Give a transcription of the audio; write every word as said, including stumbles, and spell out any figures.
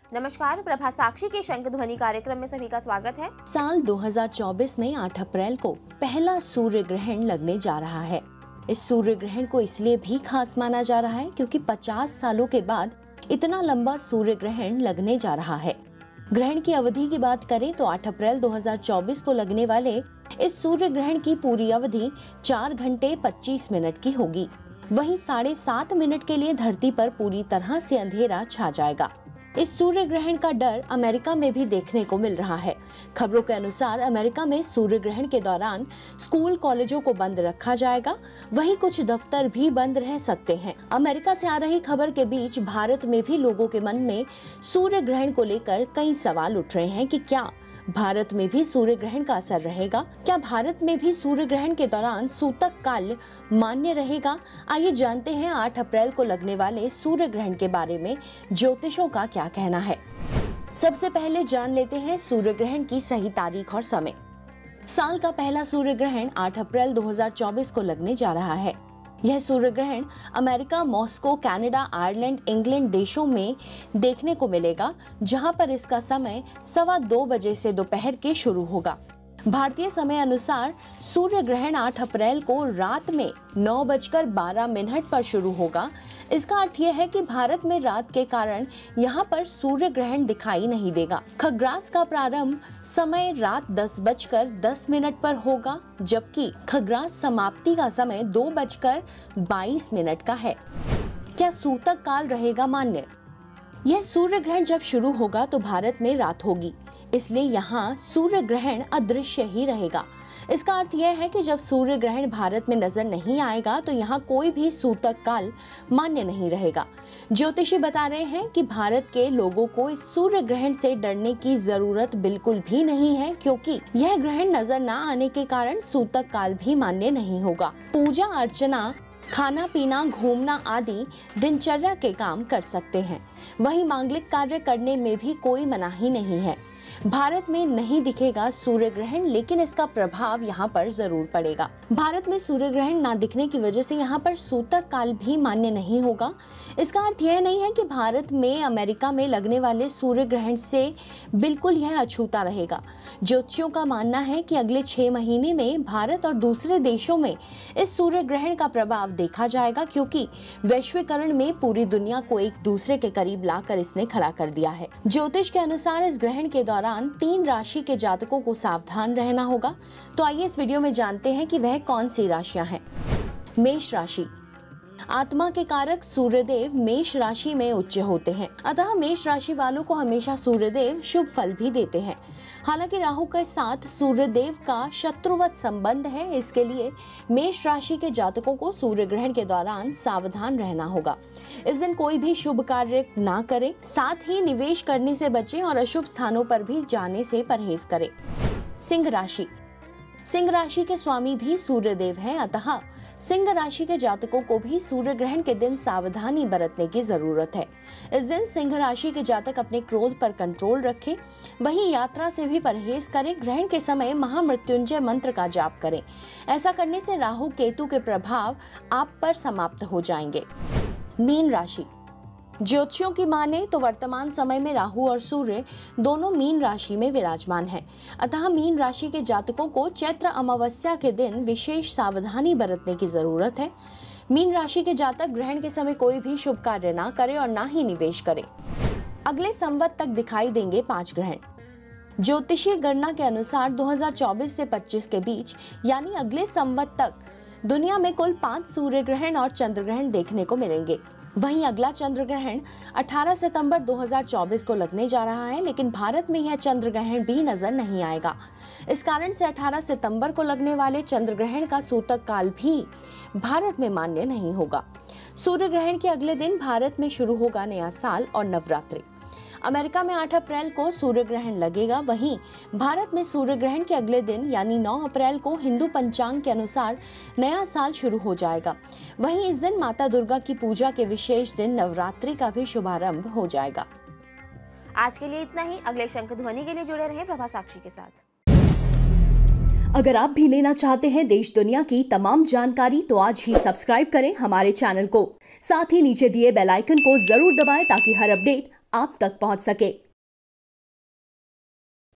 नमस्कार, प्रभा साक्षी के शंख ध्वनि कार्यक्रम में सभी का स्वागत है। साल दो हज़ार चौबीस में आठ अप्रैल को पहला सूर्य ग्रहण लगने जा रहा है। इस सूर्य ग्रहण को इसलिए भी खास माना जा रहा है क्योंकि पचास सालों के बाद इतना लंबा सूर्य ग्रहण लगने जा रहा है। ग्रहण की अवधि की बात करें तो आठ अप्रैल दो हज़ार चौबीस को लगने वाले इस सूर्य ग्रहण की पूरी अवधि चार घंटे पच्चीस मिनट की होगी। वहीं साढ़े सात मिनट के लिए धरती पर पूरी तरह से अंधेरा छा जाएगा। इस सूर्य ग्रहण का डर अमेरिका में भी देखने को मिल रहा है। खबरों के अनुसार अमेरिका में सूर्य ग्रहण के दौरान स्कूल कॉलेजों को बंद रखा जाएगा, वहीं कुछ दफ्तर भी बंद रह सकते हैं। अमेरिका से आ रही खबर के बीच भारत में भी लोगों के मन में सूर्य ग्रहण को लेकर कई सवाल उठ रहे हैं कि क्या भारत में भी सूर्य ग्रहण का असर रहेगा? क्या भारत में भी सूर्य ग्रहण के दौरान सूतक काल मान्य रहेगा? आइए जानते हैं आठ अप्रैल को लगने वाले सूर्य ग्रहण के बारे में ज्योतिषों का क्या कहना है। सबसे पहले जान लेते हैं सूर्य ग्रहण की सही तारीख और समय। साल का पहला सूर्य ग्रहण आठ अप्रैल दो हज़ार चौबीस को लगने जा रहा है। यह सूर्य ग्रहण America, Moscow, Canada, Ireland, England देशों में देखने को मिलेगा, जहां पर इसका समय सवा दो बजे से दोपहर के शुरू होगा। भारतीय समय अनुसार सूर्य ग्रहण आठ अप्रैल को रात में नौ बजकर बारह मिनट पर शुरू होगा। इसका अर्थ यह है कि भारत में रात के कारण यहाँ पर सूर्य ग्रहण दिखाई नहीं देगा। खग्रास का प्रारंभ समय रात दस बजकर दस मिनट पर होगा, जबकि खग्रास समाप्ति का समय दो बजकर बाईस मिनट का है। क्या सूतक काल रहेगा मान्य? यह सूर्य ग्रहण जब शुरू होगा तो भारत में रात होगी, इसलिए यहाँ सूर्य ग्रहण अदृश्य ही रहेगा। इसका अर्थ यह है कि जब सूर्य ग्रहण भारत में नजर नहीं आएगा तो यहाँ कोई भी सूतक काल मान्य नहीं रहेगा। ज्योतिषी बता रहे हैं कि भारत के लोगों को इस सूर्य ग्रहण से डरने की जरूरत बिल्कुल भी नहीं है, क्योंकि यह ग्रहण नजर न आने के कारण सूतक काल भी मान्य नहीं होगा। पूजा अर्चना, खाना पीना, घूमना आदि दिनचर्या के काम कर सकते हैं। वहीं मांगलिक कार्य करने में भी कोई मनाही नहीं है। भारत में नहीं दिखेगा सूर्य ग्रहण, लेकिन इसका प्रभाव यहाँ पर जरूर पड़ेगा। भारत में सूर्य ग्रहण ना दिखने की वजह से यहाँ पर सूतक काल भी मान्य नहीं होगा। इसका अर्थ यह नहीं है कि भारत में, अमेरिका में लगने वाले सूर्य ग्रहण से बिल्कुल यह अछूता रहेगा। ज्योतिषियों का मानना है कि अगले छह महीने में भारत और दूसरे देशों में इस सूर्य ग्रहण का प्रभाव देखा जाएगा, क्योंकि वैश्वीकरण में पूरी दुनिया को एक दूसरे के करीब लाकर इसने खड़ा कर दिया है। ज्योतिष के अनुसार इस ग्रहण के दौरान तीन राशि के जातकों को सावधान रहना होगा। तो आइए इस वीडियो में जानते हैं कि वह कौन सी राशियां हैं। मेष राशि। आत्मा के कारक सूर्यदेव मेष राशि में उच्च होते हैं, अतः मेष राशि वालों को हमेशा सूर्यदेव शुभ फल भी देते हैं। हालांकि राहु के साथ सूर्यदेव का शत्रुवत संबंध है, इसके लिए मेष राशि के जातकों को सूर्य ग्रहण के दौरान सावधान रहना होगा। इस दिन कोई भी शुभ कार्य ना करें, साथ ही निवेश करने से बचें और अशुभ स्थानों पर भी जाने से परहेज करें। सिंह राशि। सिंह राशि के स्वामी भी सूर्यदेव हैं, अतः सिंह राशि के जातकों को भी सूर्य ग्रहण के दिन सावधानी बरतने की जरूरत है। इस दिन सिंह राशि के जातक अपने क्रोध पर कंट्रोल रखें, वहीं यात्रा से भी परहेज करें। ग्रहण के समय महामृत्युंजय मंत्र का जाप करें। ऐसा करने से राहु केतु के प्रभाव आप पर समाप्त हो जाएंगे। मीन राशि। ज्योतिषियों की माने तो वर्तमान समय में राहु और सूर्य दोनों मीन राशि में विराजमान हैं, अतः मीन राशि के जातकों को चैत्र अमावस्या के दिन विशेष सावधानी बरतने की जरूरत है। मीन राशि के जातक ग्रहण के समय कोई भी शुभ कार्य ना करें और ना ही निवेश करें। अगले संवत तक दिखाई देंगे पांच ग्रहण। ज्योतिषीय गणना के अनुसार दो हज़ार चौबीस से पच्चीस के बीच, यानी अगले संवत तक दुनिया में कुल पांच सूर्य ग्रहण और चंद्र ग्रहण देखने को मिलेंगे। वहीं अगला चंद्र ग्रहण अठारह सितंबर दो हज़ार चौबीस को लगने जा रहा है, लेकिन भारत में यह चंद्र ग्रहण भी नजर नहीं आएगा। इस कारण से अठारह सितंबर को लगने वाले चंद्र ग्रहण का सूतक काल भी भारत में मान्य नहीं होगा। सूर्य ग्रहण के अगले दिन भारत में शुरू होगा नया साल और नवरात्रि। अमेरिका में आठ अप्रैल को सूर्य ग्रहण लगेगा, वहीं भारत में सूर्य ग्रहण के अगले दिन यानी नौ अप्रैल को हिंदू पंचांग के अनुसार नया साल शुरू हो जाएगा। वहीं इस दिन माता दुर्गा की पूजा के विशेष दिन नवरात्रि का भी शुभारंभ हो जाएगा। आज के लिए इतना ही। अगले शंख ध्वनि के लिए जुड़े रहें प्रभा साक्षी के साथ। अगर आप भी लेना चाहते हैं देश दुनिया की तमाम जानकारी तो आज ही सब्सक्राइब करें हमारे चैनल को। साथ ही नीचे दिए बेल आइकन को जरूर दबाएं ताकि हर अपडेट आप तक पहुंच सके।